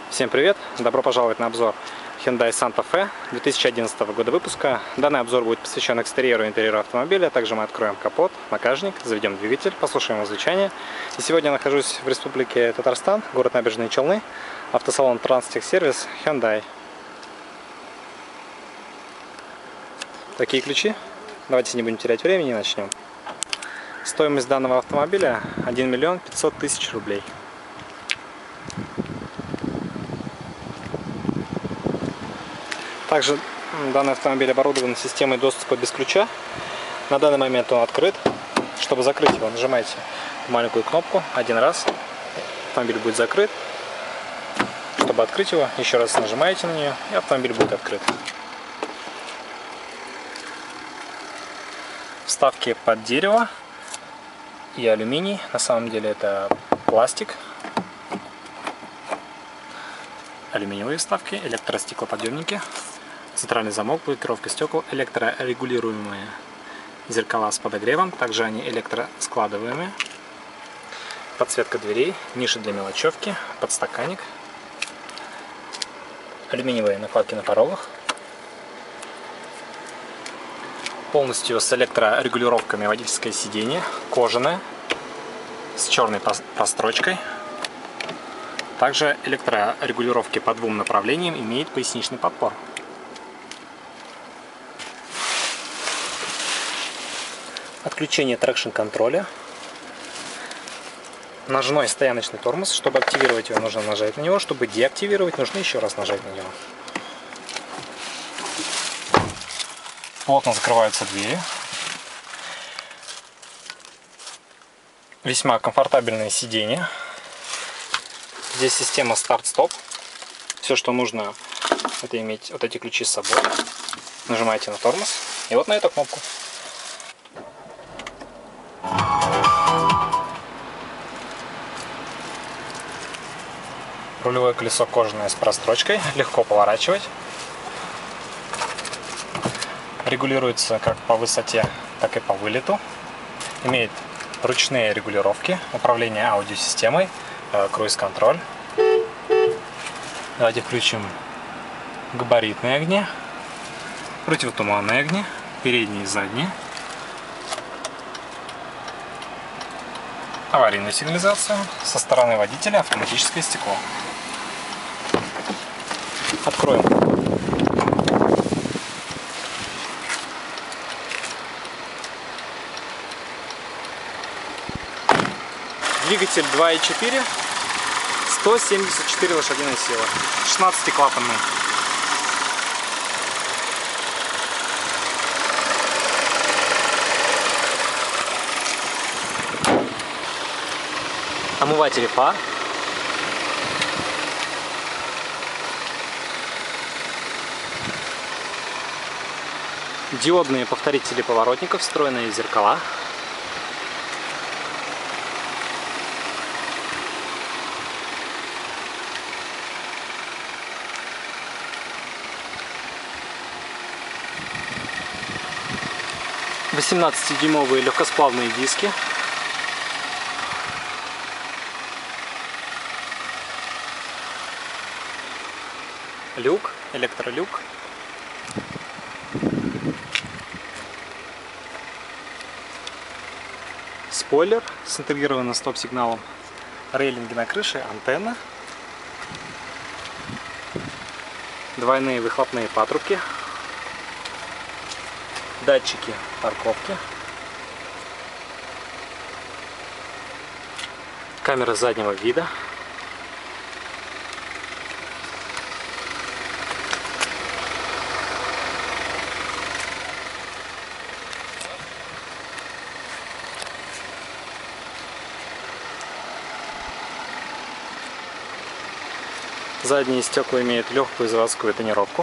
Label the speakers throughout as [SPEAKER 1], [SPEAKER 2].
[SPEAKER 1] Всем привет! Добро пожаловать на обзор Hyundai Santa Fe 2011 года выпуска. Данный обзор будет посвящен экстерьеру и интерьеру автомобиля. Также мы откроем капот, багажник, заведем двигатель, послушаем его звучание. И сегодня я нахожусь в республике Татарстан, город Набережные Челны, автосалон Транстехсервис Hyundai. Такие ключи. Давайте не будем терять времени и начнем. Стоимость данного автомобиля 1 миллион 500 тысяч рублей. Также данный автомобиль оборудован системой доступа без ключа. На данный момент он открыт. Чтобы закрыть его, нажимаете маленькую кнопку один раз. Автомобиль будет закрыт. Чтобы открыть его, еще раз нажимаете на нее, и автомобиль будет открыт. Вставки под дерево и алюминий. На самом деле это пластик. Алюминиевые вставки, электростеклоподъемники, центральный замок, блокировка стекол, электрорегулируемые зеркала с подогревом, также они электроскладываемые, подсветка дверей, ниши для мелочевки, подстаканник, алюминиевые накладки на порогах, полностью с электрорегулировками водительское сиденье, кожаное, с черной прострочкой. Также электрорегулировки по двум направлениям, имеет поясничный подпор. Отключение трекшн-контроля. Ножной стояночный тормоз. Чтобы активировать его, нужно нажать на него. Чтобы деактивировать, нужно еще раз нажать на него. Плотно закрываются двери. Весьма комфортабельное сиденье. Здесь система старт-стоп. Все, что нужно, это иметь вот эти ключи с собой. Нажимаете на тормоз и вот на эту кнопку. Рулевое колесо кожаное с прострочкой, легко поворачивать. Регулируется как по высоте, так и по вылету. Имеет ручные регулировки, управление аудиосистемой, круиз-контроль. Давайте включим габаритные огни, противотуманные огни, передние и задние, аварийную сигнализацию, со стороны водителя автоматическое стекло. Откроем. Двигатель 2.4, 174 лошадиные силы, 16-клапанный. Омыватели фар. Диодные повторители поворотников, встроенные зеркала. Восемнадцатидюймовые легкосплавные диски. Люк, электролюк. Спойлер с интегрированным стоп-сигналом. Рейлинги на крыше, антенна. Двойные выхлопные патрубки. Датчики парковки. Камера заднего вида. Задние стекла имеют легкую заводскую тонировку.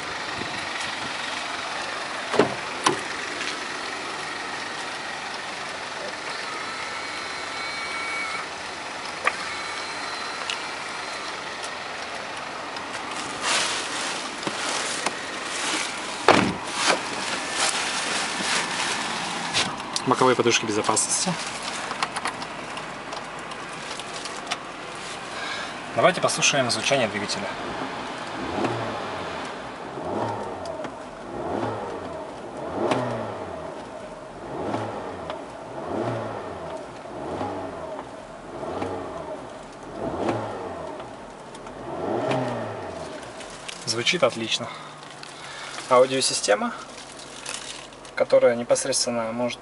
[SPEAKER 1] Боковые подушки безопасности. Давайте послушаем звучание двигателя. Звучит отлично. Аудиосистема, которая непосредственно может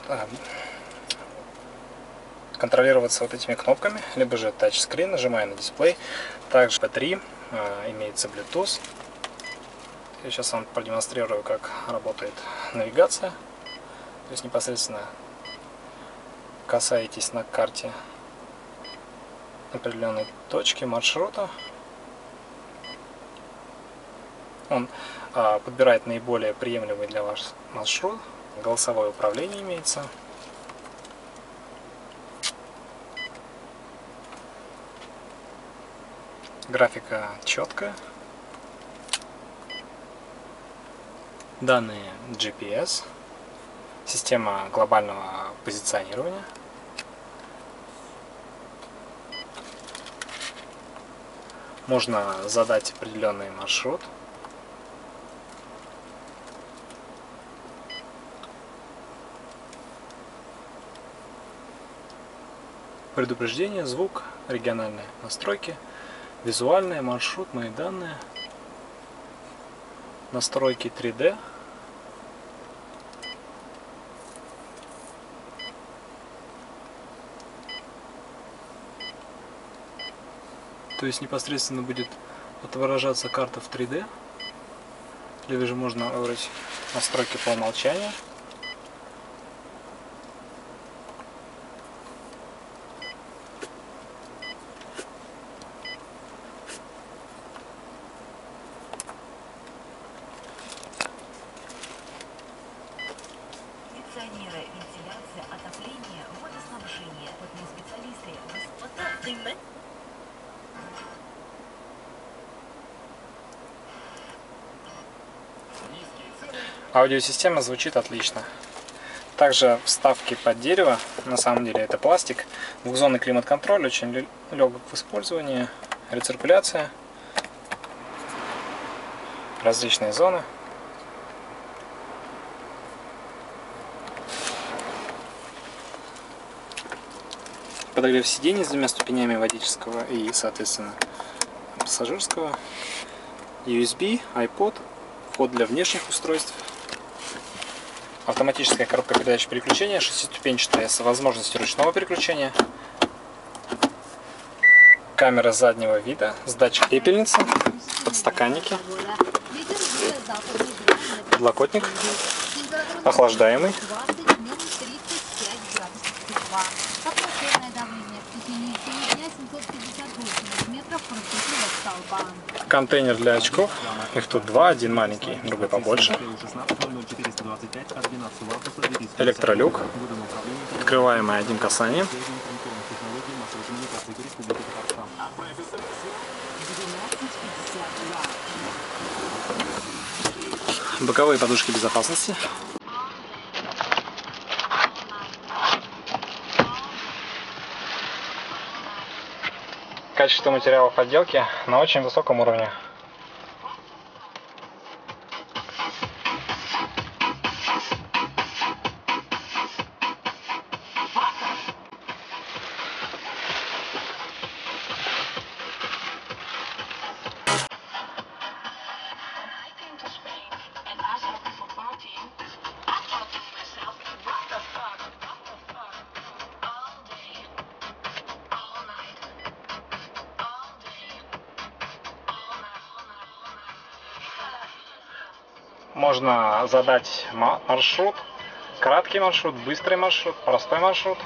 [SPEAKER 1] контролироваться вот этими кнопками, либо же тачскрин, нажимая на дисплей. Также P3, имеется Bluetooth. Я сейчас вам продемонстрирую, как работает навигация. То есть непосредственно касаетесь на карте определенной точки маршрута. Он подбирает наиболее приемлемый для вас маршрут. Голосовое управление имеется. Графика четкая. Данные GPS. Система глобального позиционирования. Можно задать определенный маршрут. Предупреждение, звук, региональные настройки, визуальные, маршрут, мои данные, настройки 3D, то есть непосредственно будет отображаться карта в 3D, либо же можно выбрать настройки по умолчанию.
[SPEAKER 2] Вентиляция, отопление, водоснабжение. Опытные специалисты.
[SPEAKER 1] Аудиосистема звучит отлично. Также вставки под дерево, на самом деле это пластик. Двухзонный климат-контроль, очень легок в использовании. Рециркуляция. Различные зоны. Подогрев сидений с двумя ступенями водительского и, соответственно, пассажирского. USB, iPod, вход для внешних устройств. Автоматическая коробка передач переключения, шестиступенчатая с возможностью ручного переключения. Камера заднего вида с датчик пепельницы, подстаканники, подлокотник, охлаждаемый. Контейнер для очков. Их тут два, один маленький, другой побольше. Электролюк, открываемый одним касанием. Боковые подушки безопасности. Качество материалов отделки на очень высоком уровне. Можно задать маршрут, краткий маршрут, быстрый маршрут, простой маршрут.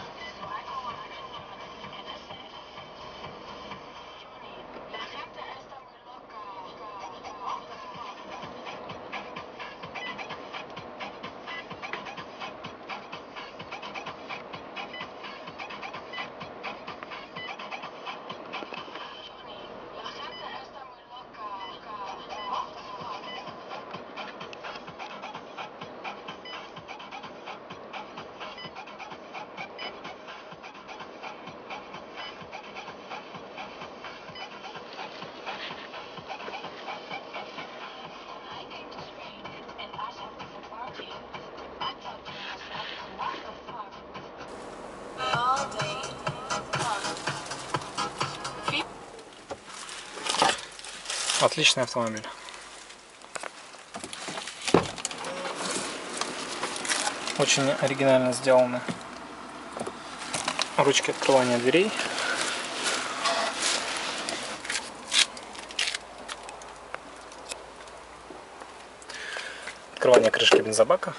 [SPEAKER 1] Отличный автомобиль. Очень оригинально сделаны ручки открывания дверей. Открывание крышки бензобака.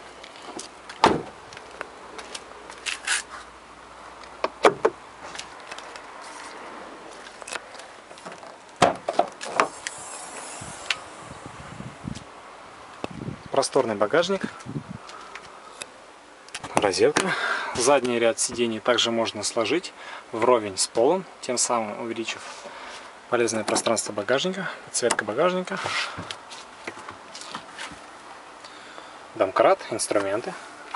[SPEAKER 1] Просторный багажник. Розетка. Задний ряд сидений также можно сложить вровень с полом, тем самым увеличив полезное пространство багажника. Подсветка багажника. Домкрат, инструменты.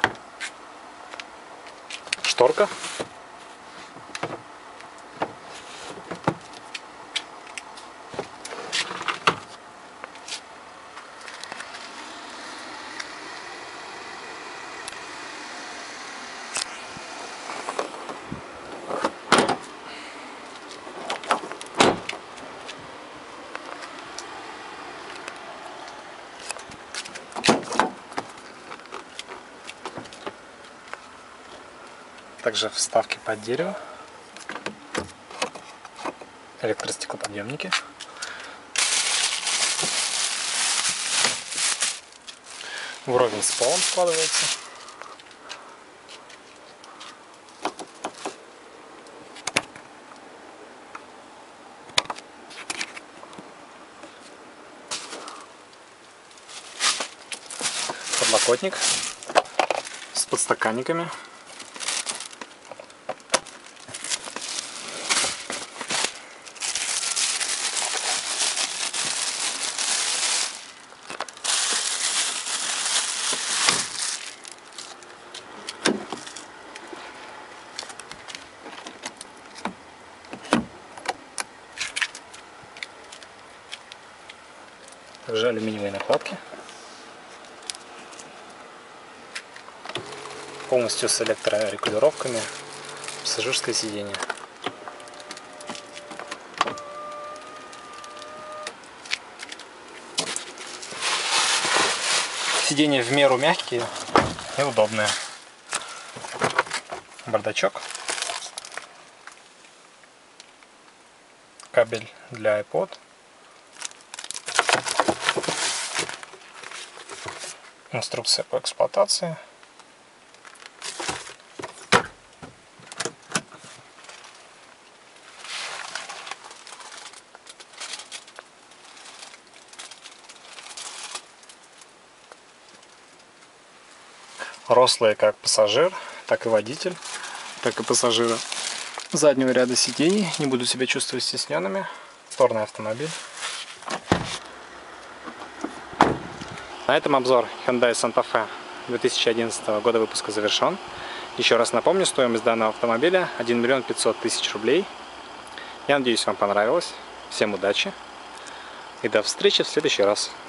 [SPEAKER 1] Шторка. Также вставки под дерево, электростеклоподъемники, вровень с полом складывается, подлокотник с подстаканниками. Также алюминиевые накладки. Полностью с электрорегулировками. Пассажирское сиденье. Сиденья в меру мягкие и удобные. Бардачок. Кабель для iPod. Инструкция по эксплуатации. Рослые как пассажир, так и водитель, так и пассажиры заднего ряда сидений не будут себя чувствовать стесненными. Просторный автомобиль. На этом обзор Hyundai Santa Fe 2011 года выпуска завершен. Еще раз напомню, стоимость данного автомобиля 1 500 000 рублей. Я надеюсь, вам понравилось. Всем удачи и до встречи в следующий раз.